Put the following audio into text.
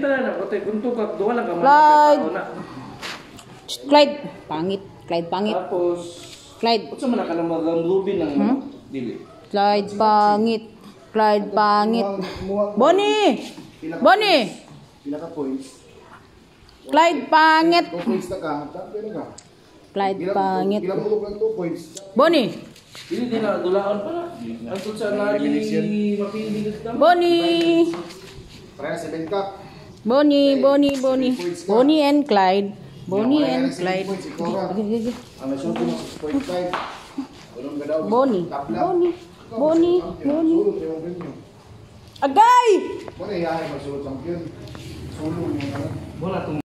kita na. Patay kunto ka. Duwa lang ka. Clyde. Pangit. Clyde pangit. Tapos. Clyde. Kung sa man ka lang mag-lubin ng dili. Clyde pangit. Clyde pangit. Bonnie! Bonnie! Pila ka points? Clyde pangit. 2 points na ka. Pila ka? Clyde pangit. Pila mo lang 2 points? Bonnie! Dili din na dulaon pa na. Ang tutsa na mapili ka. Bonnie! Para 7 ka. Bonnie and Clyde. Bonnie and Clyde. Ang nasunod mo 6.5. Bonnie. Agay! Wala iyahay magsulot champion. Sulong mo na. Wala